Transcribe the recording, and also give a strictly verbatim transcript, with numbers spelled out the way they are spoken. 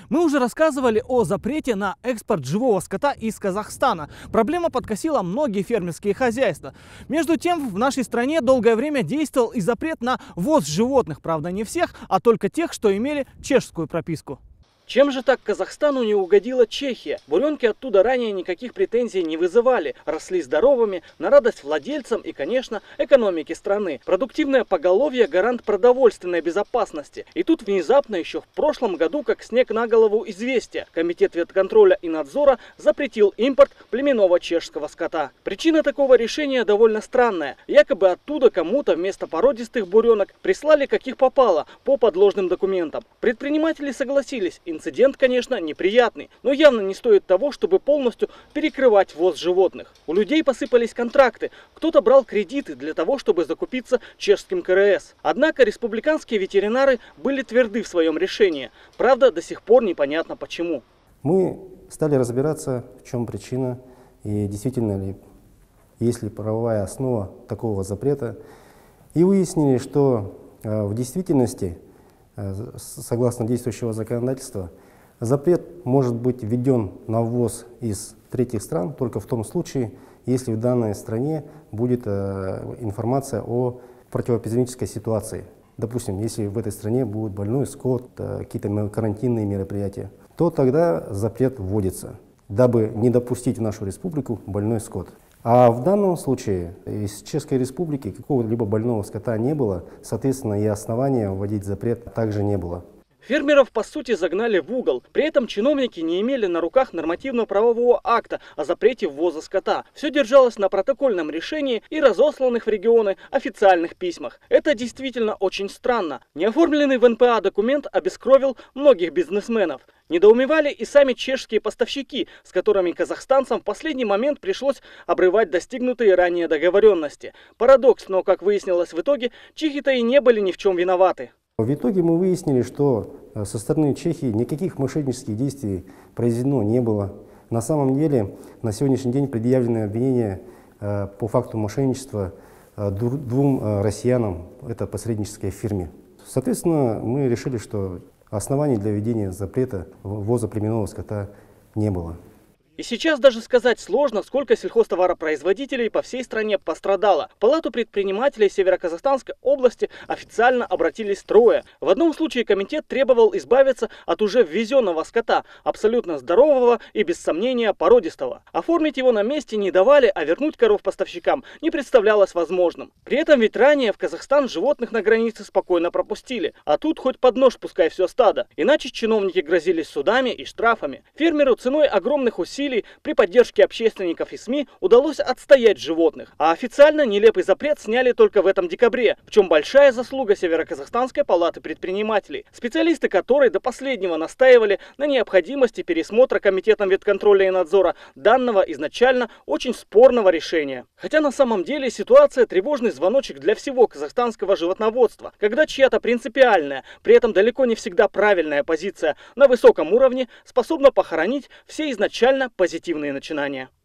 Мы уже рассказывали о запрете на экспорт живого скота из Казахстана. Проблема подкосила многие фермерские хозяйства. Между тем, в нашей стране долгое время действовал и запрет на ввоз животных. Правда, не всех, а только тех, что имели чешскую прописку. Чем же так Казахстану не угодила Чехия? Буренки оттуда ранее никаких претензий не вызывали, росли здоровыми, на радость владельцам и, конечно, экономике страны. Продуктивное поголовье – гарант продовольственной безопасности. И тут внезапно еще в прошлом году, как снег на голову, известие. Комитет ветконтроля и надзора запретил импорт племенного чешского скота. Причина такого решения довольно странная. Якобы оттуда кому-то вместо породистых буренок прислали каких попало по подложным документам. Предприниматели согласились. Инцидент, конечно, неприятный, но явно не стоит того, чтобы полностью перекрывать ввоз животных. У людей посыпались контракты, кто-то брал кредиты для того, чтобы закупиться чешским ка эр эс. Однако республиканские ветеринары были тверды в своем решении. Правда, до сих пор непонятно почему. Мы стали разбираться, в чем причина и действительно ли есть ли правовая основа такого запрета. И выяснили, что э, в действительности, согласно действующего законодательства, запрет может быть введен на ввоз из третьих стран только в том случае, если в данной стране будет э, информация о противоэпидемической ситуации. Допустим, если в этой стране будет больной скот, э, какие-то карантинные мероприятия, то тогда запрет вводится, дабы не допустить в нашу республику больной скот. А в данном случае из Чешской Республики какого-либо больного скота не было, соответственно, и основания вводить запрет также не было. Фермеров, по сути, загнали в угол. При этом чиновники не имели на руках нормативно-правового акта о запрете ввоза скота. Все держалось на протокольном решении и разосланных в регионы официальных письмах. Это действительно очень странно. Неоформленный в эн пэ а документ обескровил многих бизнесменов. Недоумевали и сами чешские поставщики, с которыми казахстанцам в последний момент пришлось обрывать достигнутые ранее договоренности. Парадокс, но, как выяснилось в итоге, чехи-то и не были ни в чем виноваты. В итоге мы выяснили, что со стороны Чехии никаких мошеннических действий произведено не было. На самом деле, на сегодняшний день предъявлены обвинения по факту мошенничества двум россиянам, это посреднической фирме. Соответственно, мы решили, что оснований для введения запрета ввоза племенного скота не было. И сейчас даже сказать сложно, сколько сельхозтоваропроизводителей по всей стране пострадало. В Палату предпринимателей Североказахстанской области официально обратились трое. В одном случае комитет требовал избавиться от уже ввезенного скота, абсолютно здорового и без сомнения породистого. Оформить его на месте не давали, а вернуть коров поставщикам не представлялось возможным. При этом ведь ранее в Казахстан животных на границе спокойно пропустили, а тут хоть под нож пускай все стадо. Иначе чиновники грозились судами и штрафами. Фермеру ценой огромных усилий при поддержке общественников и СМИ удалось отстоять животных. А официально нелепый запрет сняли только в этом декабре, в чем большая заслуга Североказахстанской палаты предпринимателей, специалисты которой до последнего настаивали на необходимости пересмотра Комитетом ветконтроля и надзора данного изначально очень спорного решения. Хотя на самом деле ситуация тревожный звоночек для всего казахстанского животноводства, когда чья-то принципиальная, при этом далеко не всегда правильная позиция на высоком уровне способна похоронить все изначально позитивные начинания.